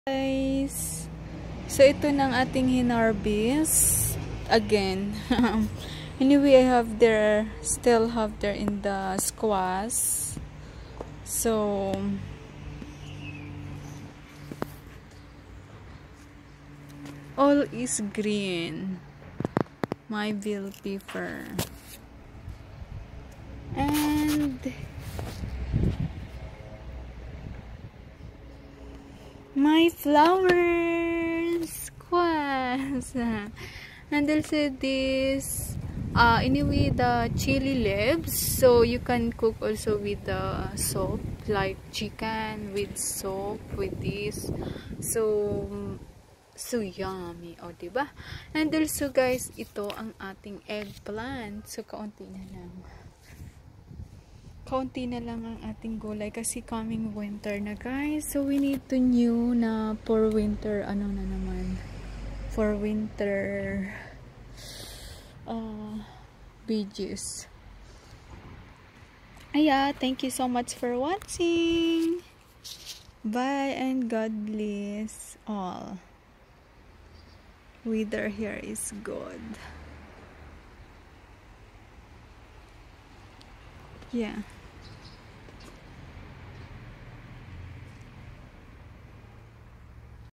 Guys, so ito ng ating hinarbis again. Anyway, I have still have there in the squash. So all is green. My bell pepper and my flowers squash. And also this anyway, the chili leaves, so you can cook also with the soup, like chicken with soup with this, so yummy, o diba? And also guys, ito ang ating eggplant, so kaunti na lang ang ating gulay kasi coming winter na guys, so we need to new na for winter, for winter veggies. Thank you so much for watching. Bye and God bless all. Weather here is good. Yeah.